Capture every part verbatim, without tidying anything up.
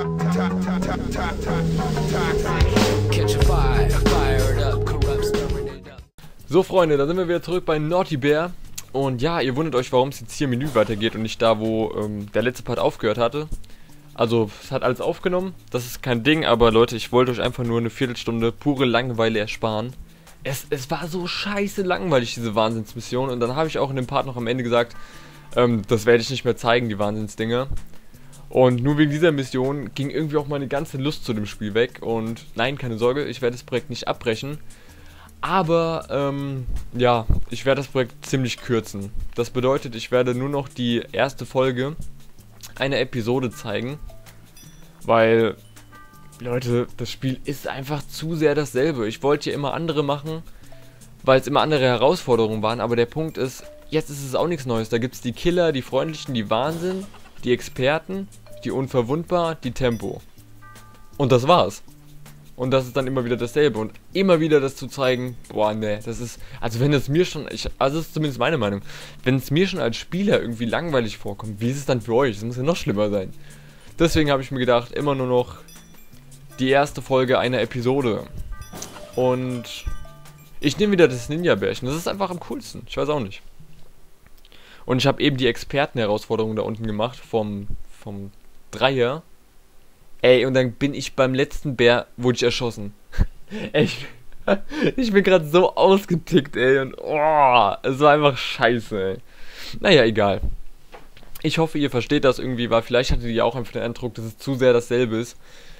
So Freunde, da sind wir wieder zurück bei Naughty Bear. Und ja, ihr wundert euch, warum es jetzt hier im Menü weitergeht und nicht da, wo ähm, der letzte Part aufgehört hatte. Also, es hat alles aufgenommen, das ist kein Ding, aber Leute, ich wollte euch einfach nur eine Viertelstunde pure Langeweile ersparen. Es, es war so scheiße langweilig, diese Wahnsinnsmission, und dann habe ich auch in dem Part noch am Ende gesagt, ähm, das werde ich nicht mehr zeigen, die Wahnsinnsdinger. Und nur wegen dieser Mission ging irgendwie auch meine ganze Lust zu dem Spiel weg. Und nein, keine Sorge, ich werde das Projekt nicht abbrechen. Aber, ähm, ja, ich werde das Projekt ziemlich kürzen. Das bedeutet, ich werde nur noch die erste Folge einer Episode zeigen. Weil, Leute, das Spiel ist einfach zu sehr dasselbe. Ich wollte ja immer andere machen, weil es immer andere Herausforderungen waren. Aber der Punkt ist, jetzt ist es auch nichts Neues. Da gibt es die Killer, die Freundlichen, die Wahnsinn, die Experten, die Unverwundbar, die Tempo. Und das war's. Und das ist dann immer wieder dasselbe. Und immer wieder das zu zeigen, boah, ne, das ist, also wenn es mir schon, ich, also das ist zumindest meine Meinung, wenn es mir schon als Spieler irgendwie langweilig vorkommt, wie ist es dann für euch? Das muss ja noch schlimmer sein. Deswegen habe ich mir gedacht, immer nur noch die erste Folge einer Episode. Und ich nehme wieder das Ninja-Bärchen. Das ist einfach am coolsten. Ich weiß auch nicht. Und ich habe eben die Experten-Herausforderung da unten gemacht vom, vom Dreier. Ey, und dann bin ich beim letzten Bär, wurde ich erschossen. Ey, ich, ich bin gerade so ausgetickt, ey. Und oh, es war einfach scheiße, ey. Naja, egal. Ich hoffe, ihr versteht das irgendwie, weil vielleicht hattet ihr auch einfach den Eindruck, dass es zu sehr dasselbe ist.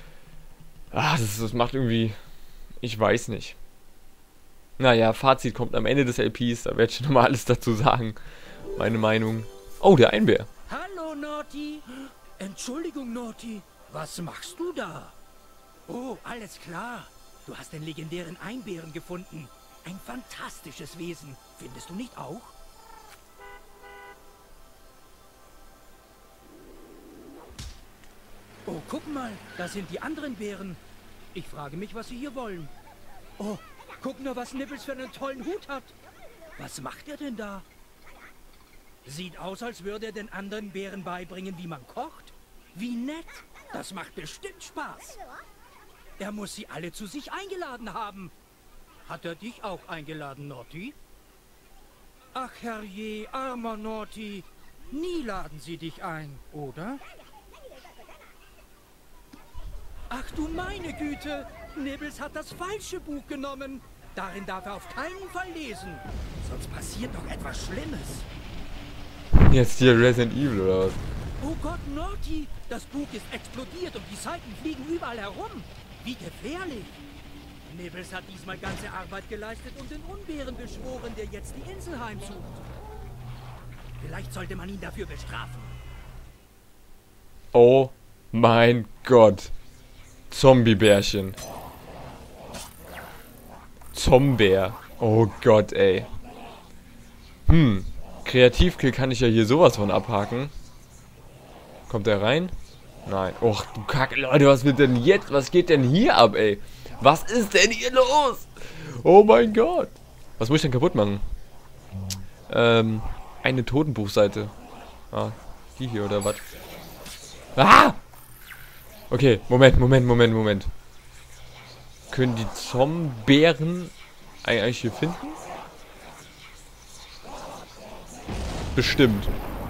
Ah, das, das macht irgendwie... Ich weiß nicht. Naja, Fazit kommt am Ende des L Ps, da werde ich nochmal alles dazu sagen. Meine Meinung. Oh, der Einbär. Hallo, Naughty. Entschuldigung, Naughty. Was machst du da? Oh, alles klar. Du hast den legendären Einbären gefunden. Ein fantastisches Wesen. Findest du nicht auch? Oh, guck mal. Da sind die anderen Bären. Ich frage mich, was sie hier wollen. Oh, guck nur, was Nibbles für einen tollen Hut hat. Was macht er denn da? Sieht aus, als würde er den anderen Bären beibringen, wie man kocht. Wie nett. Das macht bestimmt Spaß. Er muss sie alle zu sich eingeladen haben. Hat er dich auch eingeladen, Naughty? Ach herrje, armer Naughty. Nie laden sie dich ein, oder? Ach du meine Güte. Nibbles hat das falsche Buch genommen. Darin darf er auf keinen Fall lesen. Sonst passiert noch etwas Schlimmes. Jetzt hier Resident Evil oder was? Oh Gott, Naughty! Das Bug ist explodiert und die Seiten fliegen überall herum. Wie gefährlich! Nibbles hat diesmal ganze Arbeit geleistet und den Unbären beschworen, der jetzt die Insel heimsucht. Vielleicht sollte man ihn dafür bestrafen. Oh mein Gott. Zombiebärchen. Zombeer. Oh Gott, ey. Hm. Kreativkill kann ich ja hier sowas von abhaken. Kommt er rein? Nein. Och, du Kacke, Leute, was wird denn jetzt? Was geht denn hier ab, ey? Was ist denn hier los? Oh mein Gott. Was muss ich denn kaputt machen? Ähm, eine Totenbuchseite. Ah, die hier oder was? Ah! Okay, Moment, Moment, Moment, Moment. Können die Zombeeren eigentlich hier finden? Bestimmt.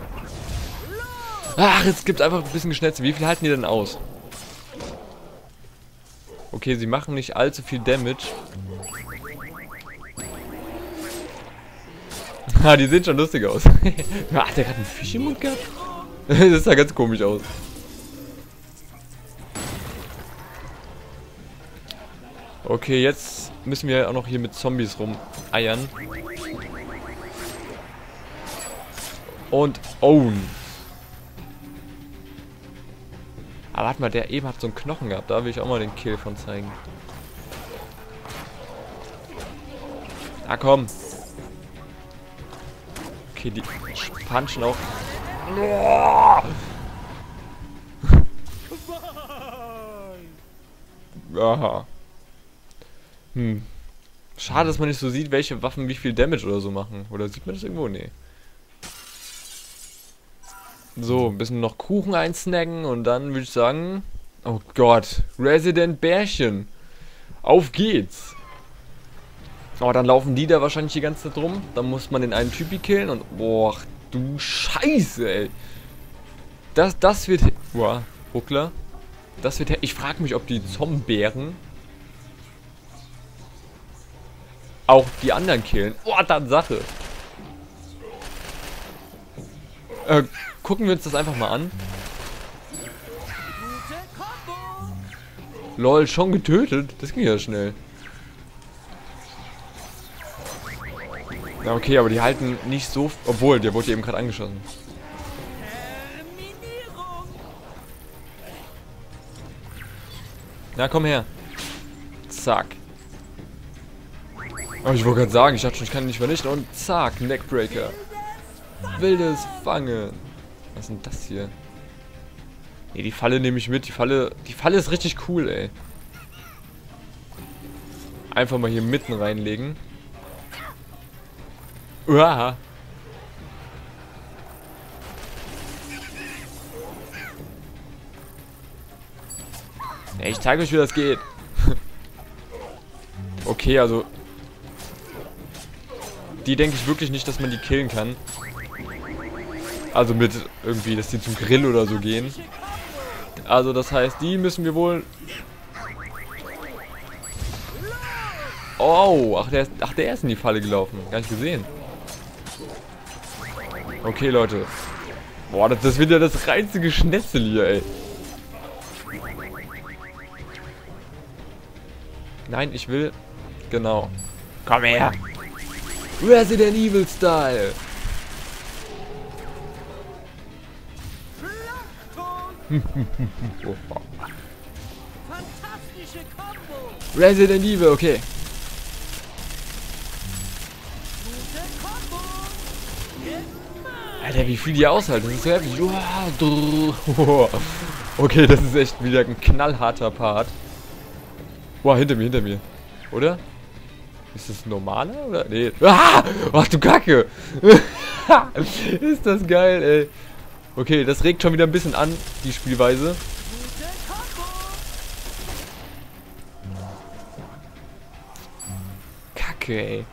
Ach, es gibt einfach ein bisschen Geschnetze. Wie viel halten die denn aus? Okay, sie machen nicht allzu viel Damage. Ah, die sehen schon lustig aus. Hat der gerade einen Fisch im Mund gehabt? Das sah ganz komisch aus. Okay, jetzt müssen wir auch noch hier mit Zombies rumeiern. Und own. Aber warte mal, der eben hat so einen Knochen gehabt. Da will ich auch mal den Kill von zeigen. Ah, komm. Okay, die punchen auch. Aha. Hm. Schade, dass man nicht so sieht, welche Waffen wie viel Damage oder so machen. Oder sieht man das irgendwo? Nee. So, ein bisschen noch Kuchen einsnacken und dann würde ich sagen, Oh Gott. Resident Bärchen. Auf geht's. Oh, dann laufen die da wahrscheinlich die ganze Zeit rum. Dann muss man den einen Typi killen und... Boah, du Scheiße, ey. Das, das wird... Boah, Ruckler. Das wird... Ich frage mich, ob die Zombeeren auch die anderen killen. Boah, dann Sache. Äh, gucken wir uns das einfach mal an. Lol, schon getötet? Das ging ja schnell. Ja, okay, aber die halten nicht so... Obwohl, der wurde eben gerade angeschossen. Na, komm her. Zack. Oh, ich wollte gerade sagen, ich dachte schon, ich kann ihn nicht vernichten. Und zack, Neckbreaker. Wildes Fangen. Was ist denn das hier? Ne, die Falle nehme ich mit. Die Falle, die Falle ist richtig cool, ey. Einfach mal hier mitten reinlegen. Uah. Ja, ich zeige euch, wie das geht. Okay, also... Die denke ich wirklich nicht, dass man die killen kann. Also mit irgendwie, dass die zum Grill oder so gehen. Also das heißt, die müssen wir wohl... Oh, ach der, ist, ach, der ist in die Falle gelaufen. Gar nicht gesehen. Okay, Leute. Boah, das, das wird ja das reinste Geschnetzel hier, ey. Nein, ich will... Genau. Komm her. Resident Evil Style. Fantastische Combo. Resident Evil, okay. Alter, wie viel die aushalten, das ist so heftig. Okay, das ist echt wieder ein knallharter Part. Boah, hinter mir, hinter mir. Oder? Ist das ein normaler? Oder? Nee. Ah! Ach du Kacke! Ist das geil, ey. Okay, das regt schon wieder ein bisschen an, die Spielweise. Kacke, ey.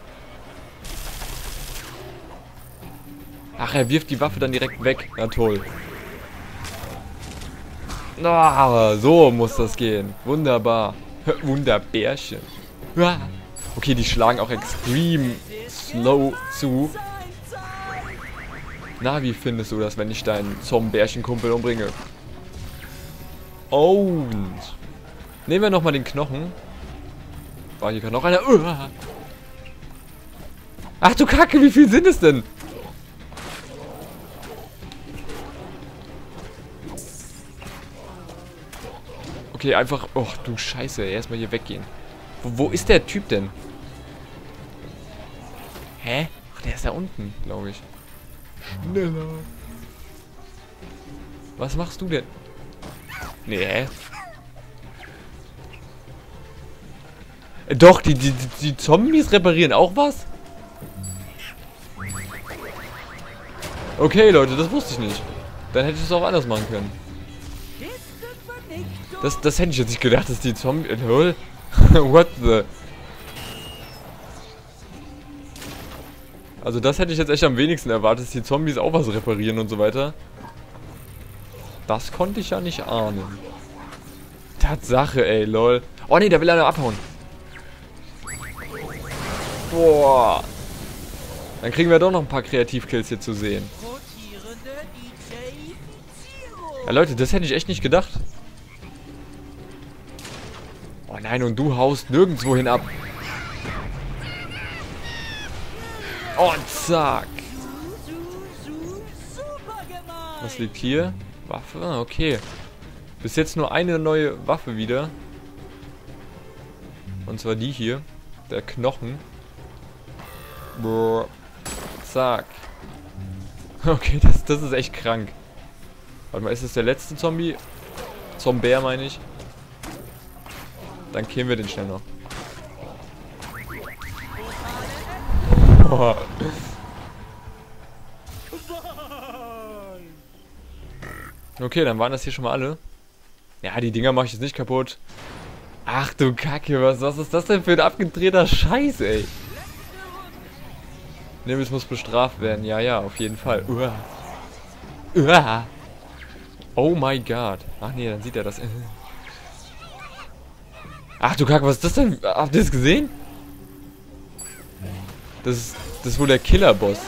Ach, er wirft die Waffe dann direkt weg. Na toll. Ah, so muss das gehen. Wunderbar. Wunderbärchen. Ah. Okay, die schlagen auch extrem slow zu. Na, wie findest du das, wenn ich deinen Zombie-Bärchen-Kumpel umbringe? Und nehmen wir nochmal den Knochen. War hier gerade noch einer. Uah. Ach du Kacke, wie viel sind es denn? Okay, einfach... Oh, du Scheiße, erstmal hier weggehen. Wo, wo ist der Typ denn? Hä? Ach, der ist da unten, glaube ich. Schneller. Was machst du denn? Nee, hä? Äh, doch, die, die, die Zombies reparieren auch was? Okay, Leute, das wusste ich nicht. Dann hätte ich es auch anders machen können. Das, das hätte ich jetzt nicht gedacht, dass die Zombies... Äh, what the... Also das hätte ich jetzt echt am wenigsten erwartet, dass die Zombies auch was reparieren und so weiter. Das konnte ich ja nicht ahnen. Tatsache, ey, lol. Oh ne, da will einer abhauen. Boah. Dann kriegen wir doch noch ein paar Kreativkills hier zu sehen. Ja, Leute, das hätte ich echt nicht gedacht. Oh nein, und du haust nirgendwo hin ab. Und zack. Was liegt hier? Waffe? Ah, okay. Bis jetzt nur eine neue Waffe wieder. Und zwar die hier. Der Knochen. Boah. Zack. Okay, das, das ist echt krank. Warte mal, ist das der letzte Zombie? Zombär meine ich. Dann killen wir den schnell noch. Oh. Okay, dann waren das hier schon mal alle. Ja, die Dinger mache ich jetzt nicht kaputt. Ach du Kacke, was, was ist das denn für ein abgedrehter Scheiß, ey? Nimbus muss bestraft werden. Ja, ja, auf jeden Fall. Uah. Uah. Oh my god. Ach nee, dann sieht er das. Ach du Kacke, was ist das denn? Habt ihr das gesehen? Das ist, das ist wohl der Killer-Boss.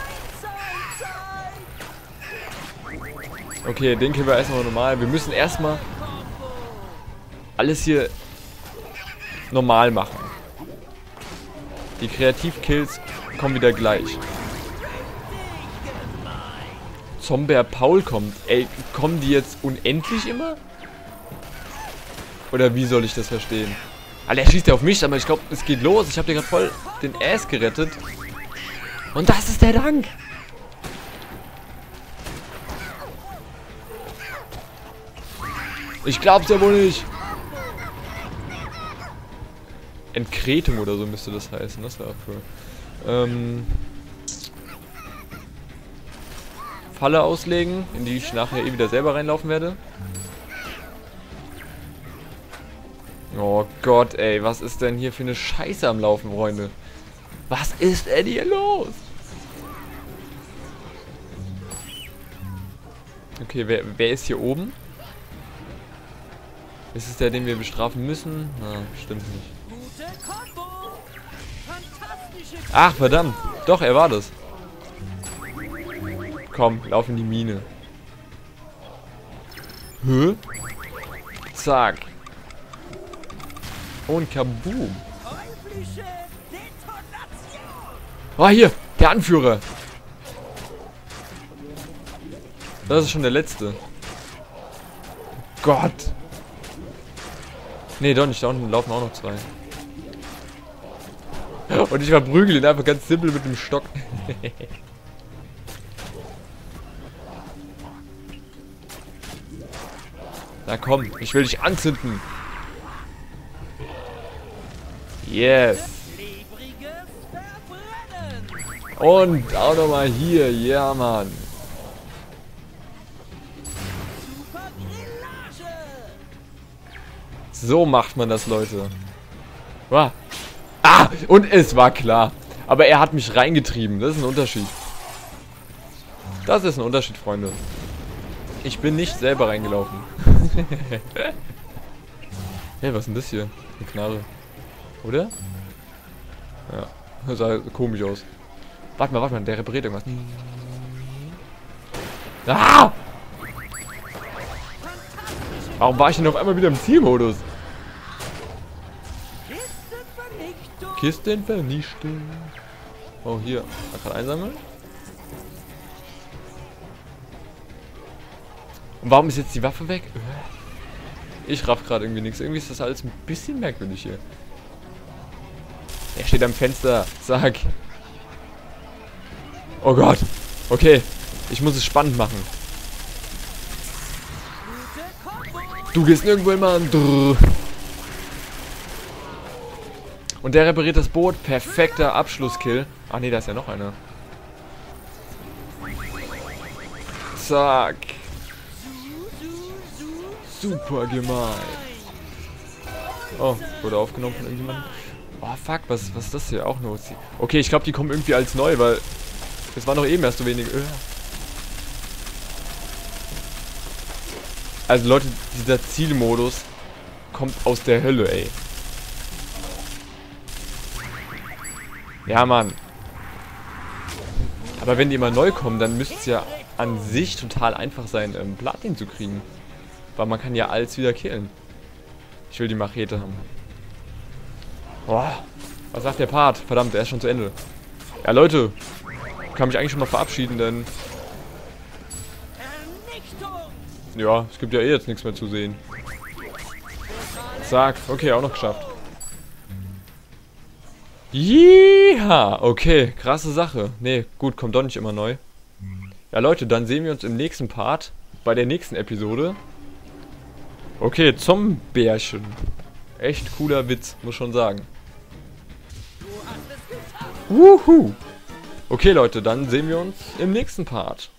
Okay, den können wir erstmal normal. Wir müssen erstmal alles hier normal machen. Die Kreativ-Kills kommen wieder gleich. Zomber Paul kommt. Ey, kommen die jetzt unendlich immer? Oder wie soll ich das verstehen? Alter, er schießt ja auf mich, aber ich glaube, es geht los. Ich habe dir gerade voll den Ass gerettet. Und das ist der Dank. Ich glaub's ja wohl nicht. Entkretung oder so müsste das heißen. Das wäre cool. Ähm, Falle auslegen, in die ich nachher eh wieder selber reinlaufen werde. Oh Gott, ey, was ist denn hier für eine Scheiße am Laufen, Freunde? Was ist denn hier los? Okay, wer, wer ist hier oben? Ist es der, den wir bestrafen müssen? Ah, stimmt nicht. Ach, verdammt. Doch, er war das. Komm, lauf in die Mine. Hä? Zack. Und kaboom. Oh, hier, der Anführer. Das ist schon der letzte. Gott. Nee, doch nicht. Da unten laufen auch noch zwei. Und ich verprügel ihn einfach ganz simpel mit dem Stock. Na komm, ich will dich anzünden. Yes. Und auch nochmal hier. Ja, Mann. So macht man das, Leute. Wow. Ah, und es war klar. Aber er hat mich reingetrieben. Das ist ein Unterschied. Das ist ein Unterschied, Freunde. Ich bin nicht selber reingelaufen. Hey, was ist denn das hier? Eine Knarre. Oder? Ja, das sah komisch aus. Warte mal, warte mal, der repariert irgendwas. Ah! Warum war ich denn auf einmal wieder im Zielmodus? Kisten vernichten. Oh, hier. Man kann einsammeln. Und warum ist jetzt die Waffe weg? Ich raff gerade irgendwie nichts. Irgendwie ist das alles ein bisschen merkwürdig hier. Er steht am Fenster. Sag. Oh Gott. Okay. Ich muss es spannend machen. Du gehst nirgendwo immer an. Drrr. Und der repariert das Boot. Perfekter Abschlusskill. Ach nee, da ist ja noch einer. Zack. Super gemein. Oh, wurde aufgenommen von irgendjemandem. Oh fuck, was, was ist das hier? Auch nur. Okay, ich glaube, die kommen irgendwie als neu, weil es war noch eben erst so wenig. Also Leute, dieser Zielmodus kommt aus der Hölle, ey. Ja, Mann. Aber wenn die immer neu kommen, dann müsste es ja an sich total einfach sein, ähm, Platin zu kriegen. Weil man kann ja alles wieder killen. Ich will die Machete haben. Boah. Was sagt der Part? Verdammt, der ist schon zu Ende. Ja, Leute. Ich kann mich eigentlich schon mal verabschieden, denn... Ja, es gibt ja eh jetzt nichts mehr zu sehen. Zack. Okay, auch noch geschafft. Jeha! Okay, krasse Sache. Nee, gut, kommt doch nicht immer neu. Ja, Leute, dann sehen wir uns im nächsten Part. Bei der nächsten Episode. Okay, Zommbärchen. Echt cooler Witz, muss schon sagen. Wuhu! Okay, Leute, dann sehen wir uns im nächsten Part.